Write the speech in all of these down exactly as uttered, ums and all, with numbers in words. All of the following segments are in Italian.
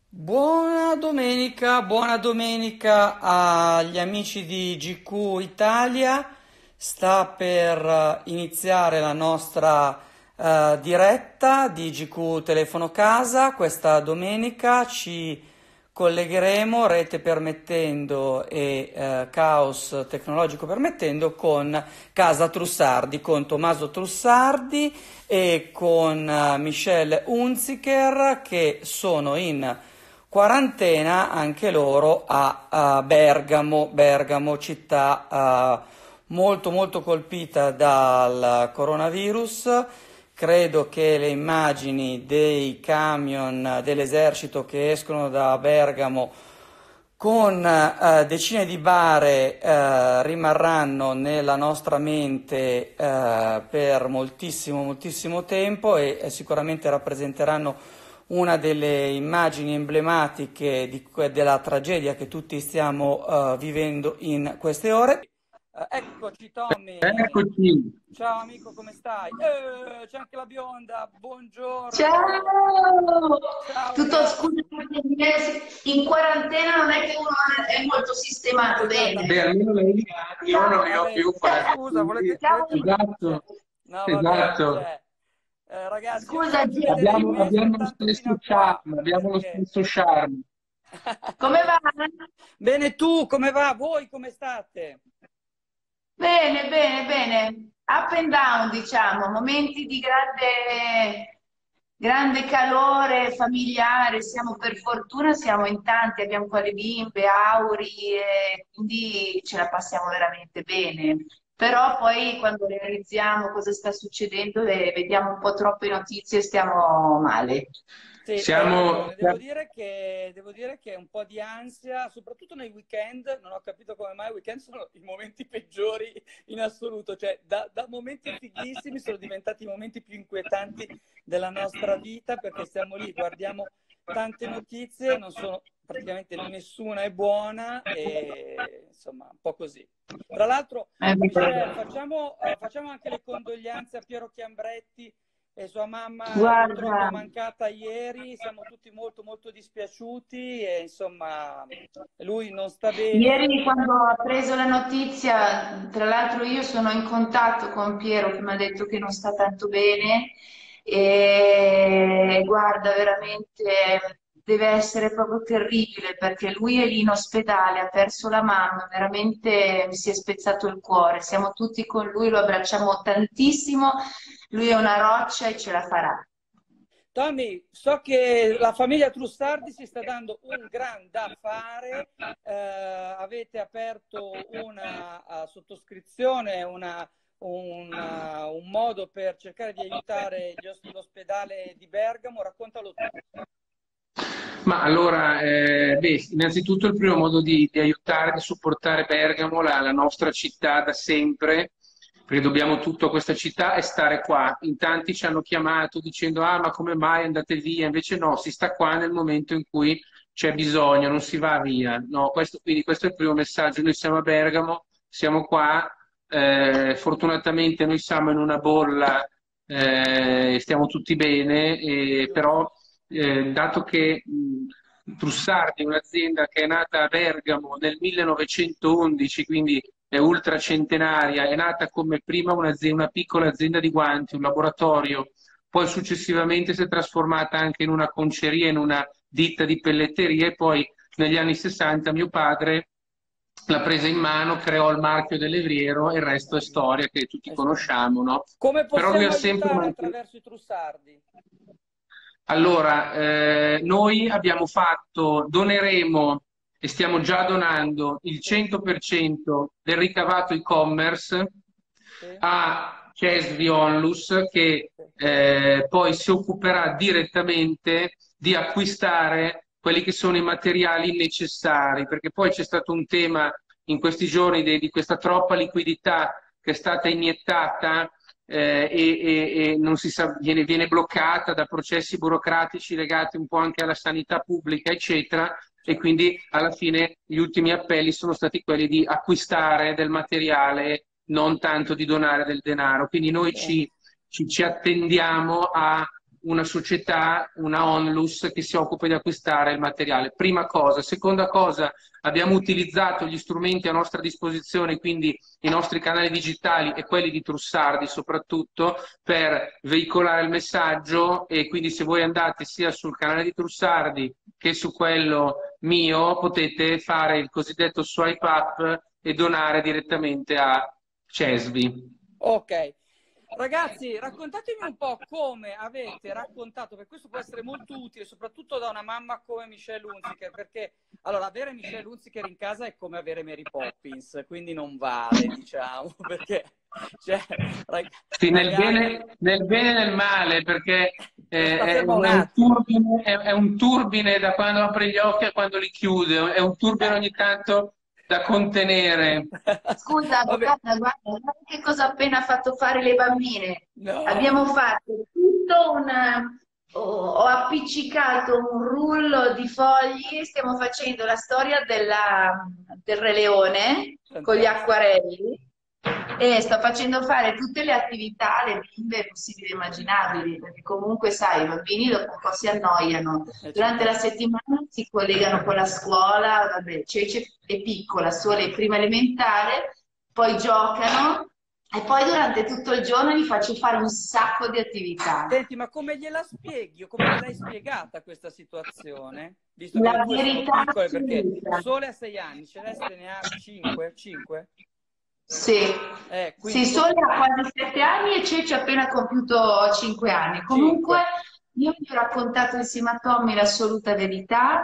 Buona domenica, buona domenica agli amici di G Q Italia. Sta per eh, iniziare la nostra eh, diretta di G Q Telefono Casa. Questa domenica ci collegheremo, rete permettendo e eh, caos tecnologico permettendo, con Casa Trussardi, con Tommaso Trussardi e con eh, Michelle Hunziker, che sono in quarantena anche loro a, a Bergamo, Bergamo, città eh, molto molto colpita dal coronavirus. Credo che le immagini dei camion dell'esercito che escono da Bergamo con eh, decine di bare eh, rimarranno nella nostra mente eh, per moltissimo, moltissimo tempo e eh, sicuramente rappresenteranno una delle immagini emblematiche di que- della tragedia che tutti stiamo eh, vivendo in queste ore. Eh, eccoci Tommy, Eccoci. ciao amico, come stai? Eh, c'è anche la bionda, buongiorno, Ciao! ciao Tutto ragazzi. scusa, in quarantena non è che uno è molto sistemato Esattamente. bene. Beh, almeno lei, io non ne ho Vabbè, più chiedo quasi. scusa, quindi- volete, Ciao. volete... Cioè, Esatto, no, vabbè, esatto. cioè, eh, ragazzi, io vi Scusa, faccio Gi- vedere in Abbiamo, me abbiamo lo soltanto fino stesso a qua, charme, abbiamo lo perché... stesso charme. Come va? Bene, tu, come va? Voi come state? Bene, bene, bene. Up and down, diciamo, momenti di grande, grande calore familiare. Siamo per fortuna, siamo in tanti, abbiamo qua le bimbe, Auri, e quindi ce la passiamo veramente bene. Però poi quando realizziamo cosa sta succedendo e vediamo un po' troppe notizie, stiamo male. Sì, hai Siamo, ragione, devo dire che, devo dire che un po' di ansia, soprattutto nei weekend, non ho capito come mai i weekend sono i momenti peggiori in assoluto, cioè da, da momenti fighissimi sono diventati i momenti più inquietanti della nostra vita, perché stiamo lì, guardiamo tante notizie, non sono praticamente nessuna è buona e insomma un po' così. Tra l'altro, è Michelle, vero. facciamo, eh, facciamo anche le condoglianze a Piero Chiambretti e sua mamma purtroppo è Guarda. mancata ieri, siamo tutti molto molto dispiaciuti e insomma lui non sta bene. Ieri quando ho preso la notizia, tra l'altro io sono in contatto con Piero che mi ha detto che non sta tanto bene e guarda, veramente deve essere proprio terribile perché lui è lì in ospedale, ha perso la mamma, veramente mi si è spezzato il cuore. Siamo tutti con lui, lo abbracciamo tantissimo, lui è una roccia e ce la farà. Tommy, so che la famiglia Trussardi si sta dando un gran da fare, eh, avete aperto una uh, sottoscrizione, una, un, uh, un modo per cercare di aiutare gli os- l'ospedale di Bergamo, raccontalo tu. Ma allora, eh, beh, innanzitutto il primo modo di, di aiutare, di supportare Bergamo, la, la nostra città da sempre, perché dobbiamo tutto a questa città, è stare qua. In tanti ci hanno chiamato dicendo, ah, ma come mai andate via? Invece no, si sta qua nel momento in cui c'è bisogno, non si va via. No, questo, quindi questo è il primo messaggio. Noi siamo a Bergamo, siamo qua, eh, fortunatamente noi siamo in una bolla, eh, stiamo tutti bene, eh, però Giusto. eh, dato che mh, Trussardi è un'azienda che è nata a Bergamo nel millenovecentoundici, quindi è ultracentenaria, è nata come prima un'azienda, una piccola azienda di guanti, un laboratorio, poi successivamente si è trasformata anche in una conceria, in una ditta di pelletteria e poi negli anni sessanta mio padre l'ha presa in mano, creò il marchio dell'Evriero e il resto è storia che tutti Eh, sto- conosciamo, no? Come Però lui ha possiamo sempre aiutare mantenuto. attraverso i Trussardi? Allora, eh, noi abbiamo fatto, doneremo e stiamo già donando il Sì, cento per cento del ricavato e-commerce sì, a Cesvi Onlus che sì. eh, poi si occuperà direttamente di acquistare quelli che sono i materiali necessari, perché poi c'è stato un tema in questi giorni de- di questa troppa liquidità che è stata iniettata eh, e, e- e non si sa, viene, viene bloccata da processi burocratici legati un po' anche alla sanità pubblica, eccetera, e Cioè, quindi alla fine gli ultimi appelli sono stati quelli di acquistare del materiale, non tanto di donare del denaro. Quindi noi bene. ci, ci- ci attendiamo a una società, una onlus che si occupa di acquistare il materiale. Prima cosa. Seconda cosa, abbiamo utilizzato gli strumenti a nostra disposizione, quindi i nostri canali digitali e quelli di Trussardi soprattutto, per veicolare il messaggio, e quindi se voi andate sia sul canale di Trussardi che su quello mio potete fare il cosiddetto swipe up e donare direttamente a Cesvi. Ok. Ragazzi, raccontatemi un po' come avete raccontato, perché questo può essere molto utile, soprattutto da una mamma come Michelle Hunziker, perché allora avere Michelle Hunziker in casa è come avere Mary Poppins, quindi non vale, diciamo, perché cioè, rag- Sì, nel ragazzi, bene, nel bene e nel male, perché eh, sta è ferma un, un è un attimo. turbine, è, è un turbine da quando apre gli occhi a quando li chiude, è un turbine ogni tanto da contenere. Scusa, Vabbè, guarda, guarda, guarda che cosa ha appena fatto fare le bambine. Abbiamo no. fatto tutto un... Ho, ho appiccicato un rullo di fogli, stiamo facendo la storia della- del Re Leone con gli Fantastico. acquarelli e sto facendo fare tutte le attività alle bimbe possibili e immaginabili, perché comunque sai, i bambini dopo un po' si annoiano. Eh, ci Durante la credo. settimana si collegano con la scuola, vabbè, Cece è piccola, solo è prima elementare, poi giocano e poi durante tutto il giorno gli faccio fare un sacco di attività. Senti, ma come gliela spieghi o come gliel'hai spiegata questa situazione? Visto che le La tue sono verità piccole, perché assoluta. Sole ha sei anni, Celeste ne ha cinque, cinque? Sì, Eh, sì, quindi Sole ha quasi sette anni e Cece ha appena compiuto cinque anni. Comunque, cinque. io gli ho raccontato insieme a Tommy l'assoluta verità,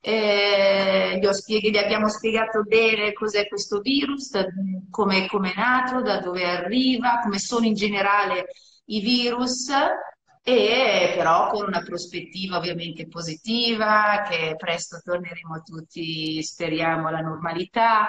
eh, gli, ho spieg- gli abbiamo spiegato bene cos'è questo virus, da- come come è nato, da dove arriva, come sono in generale i virus, e però con una prospettiva ovviamente positiva, che presto torneremo tutti, speriamo, alla normalità.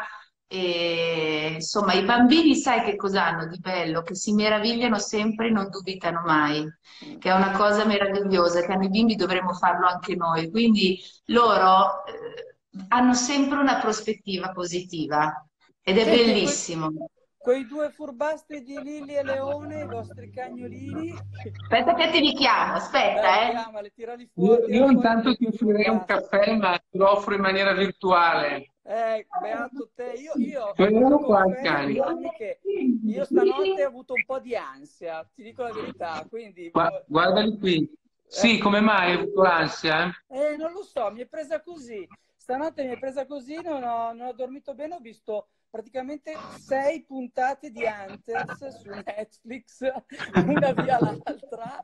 E, insomma, i bambini sai che cosa hanno di bello? Che si meravigliano sempre e non dubitano mai, Mm. che è una cosa meravigliosa, che hanno i bimbi dovremmo farlo anche noi. Quindi loro eh, hanno sempre una prospettiva positiva ed è Senti, que- bellissimo. quei due furbastri di Lilli e Leone, i vostri cagnolini, Aspetta che ti richiamo, dai, aspetta, eh. chiamali, tirali Io, fuori, tirali io fuori intanto quei ti due offrirei un furbastri. caffè, ma te lo offro in maniera virtuale. Eh, beato te, io, io ti Vediamo qua i confesso, cani. Anni, che io stanotte ho avuto un po' di ansia, ti dico la verità, quindi Gua- vo- Guardali qui. eh, Sì, come mai hai avuto l'ansia? eh, non lo so, mi è presa così. Stanotte mi è presa così, non ho, non ho dormito bene, ho visto praticamente sei puntate di Hunters su Netflix, una via l'altra.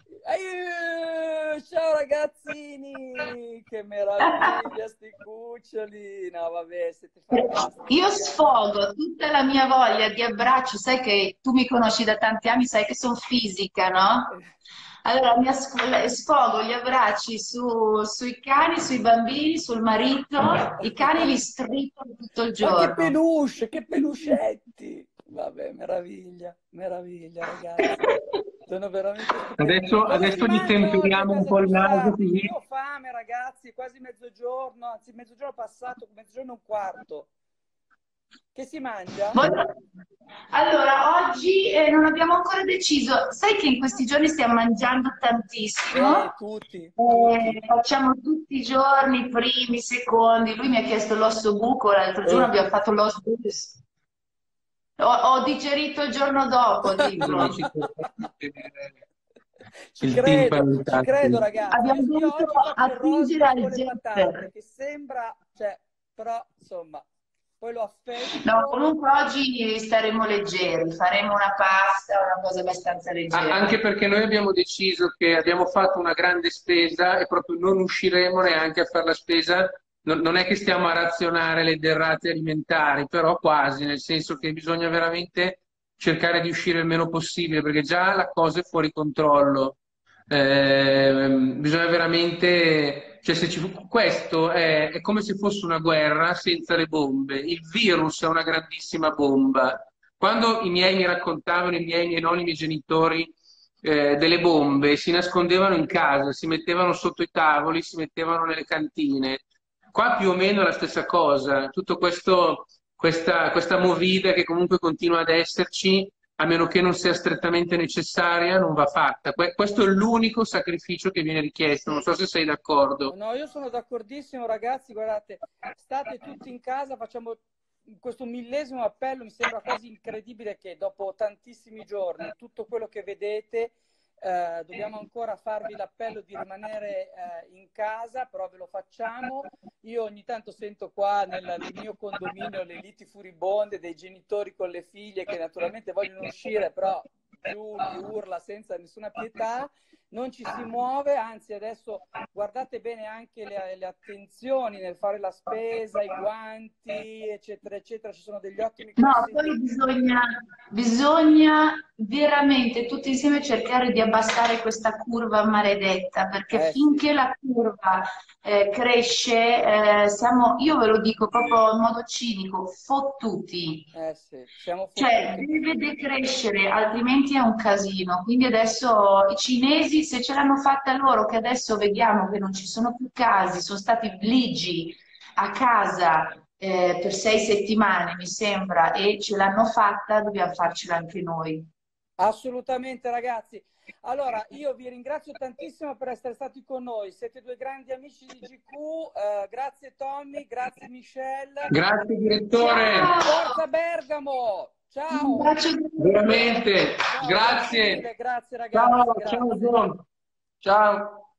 Aiuh, ciao ragazzini, che meraviglia sti cuccioli. No, vabbè, siete fantastici, Io ragazzi. sfogo tutta la mia voglia di abbraccio, sai che tu mi conosci da tanti anni, sai che sono fisica, no? Allora mi as- sfogo gli abbracci su- sui cani, sui bambini, sul marito, i cani li strizzo tutto il Ma che giorno. peluche, che pelucetti! Vabbè, meraviglia, meraviglia, ragazzi. Sono veramente stupendi. Adesso, Cosa si adesso gli mangia oggi a temperiamo un casa po' il naso Trussardi? Che così. io ho fame, ragazzi, è quasi mezzogiorno, anzi mezzogiorno passato, mezzogiorno e un quarto. Che si mangia? Voi- Allora, oggi eh, non abbiamo ancora deciso. Sai che in questi giorni stiamo mangiando Eh, tantissimo? tutti, tutti. Eh, facciamo tutti i giorni, primi, secondi. Lui mi ha chiesto l'osso buco, l'altro giorno Eh. abbiamo fatto l'osso buco. Ho, ho digerito il giorno dopo, No, dillo. ci potrebbe tenere Ci il credo, timpano ci credo intatto. ragazzi. Io, Abbiamo io dovuto oggi faccio il attingere rosbif al con le patate, zepper. che sembra, cioè, però, insomma, poi lo No, affetto. comunque oggi staremo leggeri, faremo una pasta, una cosa abbastanza A- leggera. Anche perché noi abbiamo deciso che abbiamo fatto una grande spesa e proprio non usciremo neanche a fare la spesa. Non, non è che stiamo a razionare le derrate alimentari, però quasi, nel senso che bisogna veramente cercare di uscire il meno possibile, perché già la cosa è fuori controllo. Ehm, bisogna veramente, cioè se ci fu- questo è, è come se fosse una guerra senza le bombe. Il virus è una grandissima bomba. Quando i miei mi raccontavano, i miei, i miei nonni, i miei genitori, eh, delle bombe, si nascondevano in casa, si mettevano sotto i tavoli, si mettevano nelle cantine. Qua più o meno è la stessa cosa, tutto questo, questa, questa movida che comunque continua ad esserci, a meno che non sia strettamente necessaria, non va fatta. Que- questo è l'unico sacrificio che viene richiesto, non Sì. so se sei d'accordo. No, io sono d'accordissimo, ragazzi. Guardate, state tutti in casa, facciamo questo millesimo appello. Mi sembra quasi incredibile che dopo tantissimi giorni, tutto quello che vedete, eh, dobbiamo ancora farvi l'appello di rimanere eh, in casa, però ve lo facciamo. Io ogni tanto sento qua nel, nel mio condominio le liti furibonde dei genitori con le figlie che naturalmente vogliono uscire, però più di urla senza nessuna pietà. Non ci si muove, anzi adesso guardate bene anche le, le attenzioni nel fare la spesa, i guanti, eccetera, eccetera. Ci sono degli ottimi No, consigli. poi bisogna, bisogna veramente tutti insieme cercare di abbassare questa curva maledetta, perché Eh sì, finché la curva eh, cresce, eh, siamo, io ve lo dico proprio in modo cinico, fottuti. eh sì, siamo Cioè, fottuti. deve decrescere, altrimenti è un casino. Quindi adesso i cinesi, se ce l'hanno fatta loro, che adesso vediamo che non ci sono più casi, sono stati ligi a casa eh, per sei settimane, mi sembra, e ce l'hanno fatta, dobbiamo farcela anche noi. Assolutamente, ragazzi. Allora, io vi ringrazio tantissimo per essere stati con noi. Siete due grandi amici di G Q. Eh, grazie Tommy, grazie Michelle. Grazie direttore, Ciao! Forza Bergamo! Un Ciao! bacio grande! veramente, Ciao, grazie mille, grazie. grazie ragazzi, Ciao, ciao grazie. John. Ciao.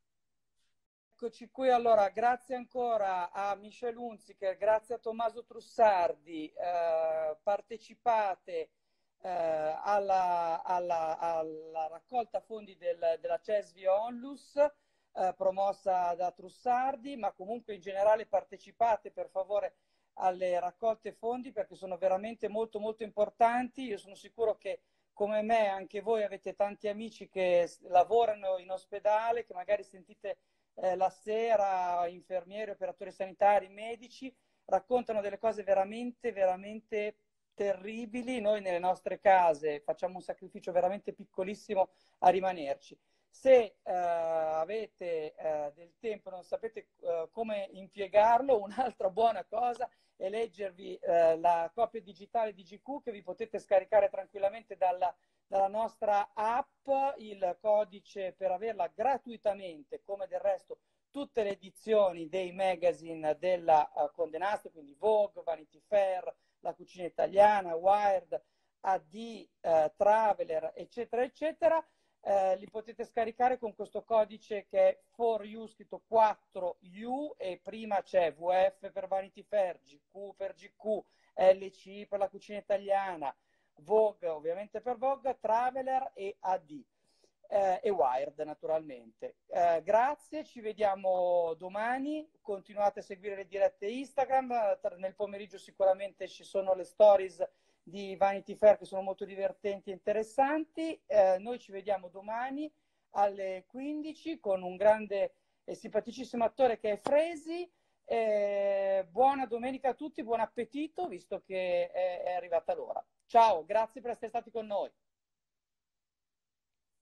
Eccoci qui, allora, grazie ancora a Michel Hunziker, grazie a Tommaso Trussardi, eh, partecipate eh, alla, alla- alla raccolta fondi del- della Cesvi Onlus, eh, promossa da Trussardi, ma comunque in generale partecipate per favore alle raccolte fondi perché sono veramente molto molto importanti. Io sono sicuro che come me anche voi avete tanti amici che s- lavorano in ospedale, che magari sentite eh, la sera, infermieri, operatori sanitari, medici, raccontano delle cose veramente, veramente terribili. Noi nelle nostre case facciamo un sacrificio veramente piccolissimo a rimanerci. Se eh, avete eh, del tempo, non sapete eh, come impiegarlo, un'altra buona cosa è leggervi eh, la copia digitale di G Q che vi potete scaricare tranquillamente dalla dalla nostra app, il codice per averla gratuitamente, come del resto tutte le edizioni dei magazine della uh, Condé Nast, quindi Vogue, Vanity Fair, La Cucina Italiana, Wired, A D, uh, Traveler, eccetera, eccetera. Eh, li potete scaricare con questo codice che è for you, scritto quattro U, e prima c'è V F per Vanity Fair, G Q per G Q, L C per La Cucina Italiana, Vogue ovviamente per Vogue, Traveler e A D eh, e Wired naturalmente. Eh, grazie, ci vediamo domani, continuate a seguire le dirette Instagram, nel pomeriggio sicuramente ci sono le stories di Vanity Fair che sono molto divertenti e interessanti. Eh, noi ci vediamo domani alle quindici con un grande e simpaticissimo attore che è Fresi. Eh, buona domenica a tutti, buon appetito visto che è, è arrivata l'ora. Ciao, grazie per essere stati con noi.